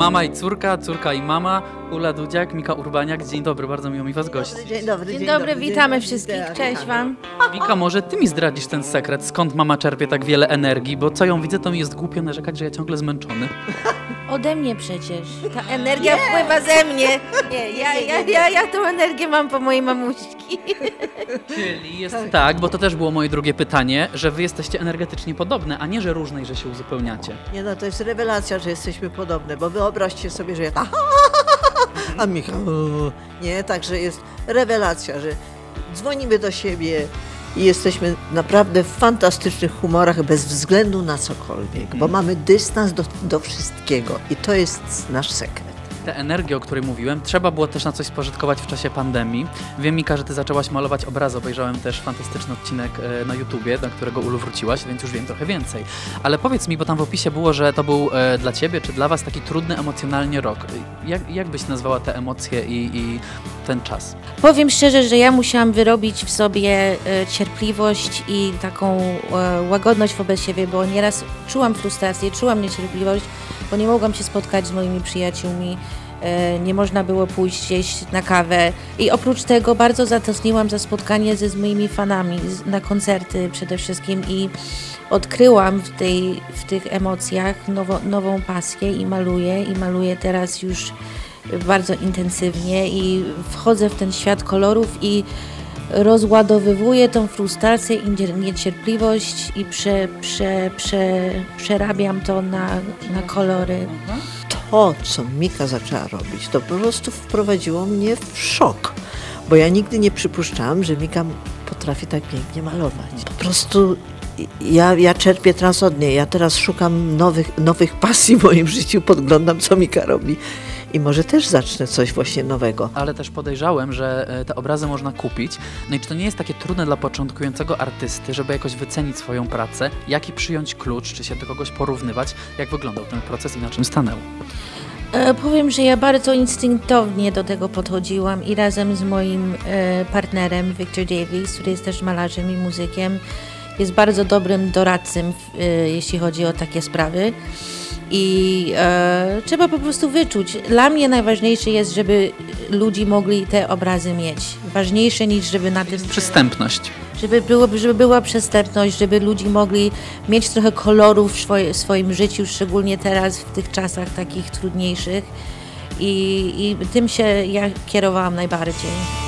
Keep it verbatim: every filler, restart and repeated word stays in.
Mama i córka, córka i mama, Ula Dudziak, Mika Urbaniak. Dzień dobry, bardzo miło mi was gościć. Dzień dobry, Dzień, dzień dobry, dobry, witamy dzień wszystkich, dobry. cześć wam. Mika, może ty mi zdradzisz ten sekret, skąd mama czerpie tak wiele energii, bo co ją widzę, to mi jest głupio narzekać, że ja ciągle zmęczony. Ode mnie przecież. Ta energia wpływa ze mnie. Nie, ja, ja, ja, ja tą energię mam po mojej mamuśki. Czyli jest tak. tak, bo to też było moje drugie pytanie, że wy jesteście energetycznie podobne, a nie, że różne i że się uzupełniacie. Nie no, to jest rewelacja, że jesteśmy podobne, bo wyobraźcie sobie, że ja ta a Michał nie, także jest rewelacja, że dzwonimy do siebie i jesteśmy naprawdę w fantastycznych humorach bez względu na cokolwiek, bo mamy dystans do, do wszystkiego i to jest nasz sekret. Tę energię, o której mówiłem, trzeba było też na coś spożytkować w czasie pandemii. Wiem, Mika, że ty zaczęłaś malować obrazy, obejrzałem też fantastyczny odcinek na YouTubie, do którego Ulu wróciłaś, więc już wiem trochę więcej. Ale powiedz mi, bo tam w opisie było, że to był e, dla ciebie czy dla was taki trudny emocjonalnie rok. Jak, jak byś nazwała te emocje i, i ten czas? Powiem szczerze, że ja musiałam wyrobić w sobie e, cierpliwość i taką e, łagodność wobec siebie, bo nieraz czułam frustrację, czułam niecierpliwość, bo nie mogłam się spotkać z moimi przyjaciółmi, e, nie można było pójść gdzieś na kawę i oprócz tego bardzo zatęskniłam za spotkanie ze z moimi fanami, z, na koncerty przede wszystkim i odkryłam w, tej, w tych emocjach nowo, nową pasję i maluję i maluję teraz już bardzo intensywnie i wchodzę w ten świat kolorów i rozładowywuję tą frustrację i niecierpliwość i prze, prze, prze, przerabiam to na, na kolory. To, co Mika zaczęła robić, to po prostu wprowadziło mnie w szok, bo ja nigdy nie przypuszczałam, że Mika potrafi tak pięknie malować. Po prostu ja, ja czerpię teraz od niej, ja teraz szukam nowych, nowych pasji w moim życiu, podglądam, co Mika robi. I może też zacznę coś właśnie nowego. Ale też podejrzałem, że te obrazy można kupić. No i czy to nie jest takie trudne dla początkującego artysty, żeby jakoś wycenić swoją pracę, jaki przyjąć klucz, czy się do kogoś porównywać? Jak wyglądał ten proces i na czym stanęło? E, powiem, że ja bardzo instynktownie do tego podchodziłam i razem z moim e, partnerem Victor Davies, który jest też malarzem i muzykiem, jest bardzo dobrym doradcą, e, jeśli chodzi o takie sprawy. I e, trzeba po prostu wyczuć. Dla mnie najważniejsze jest, żeby ludzie mogli te obrazy mieć. Ważniejsze niż żeby na tym... Przystępność. Żeby, było, żeby była przystępność, żeby ludzie mogli mieć trochę kolorów w, swoje, w swoim życiu, szczególnie teraz w tych czasach takich trudniejszych. I, i tym się ja kierowałam najbardziej.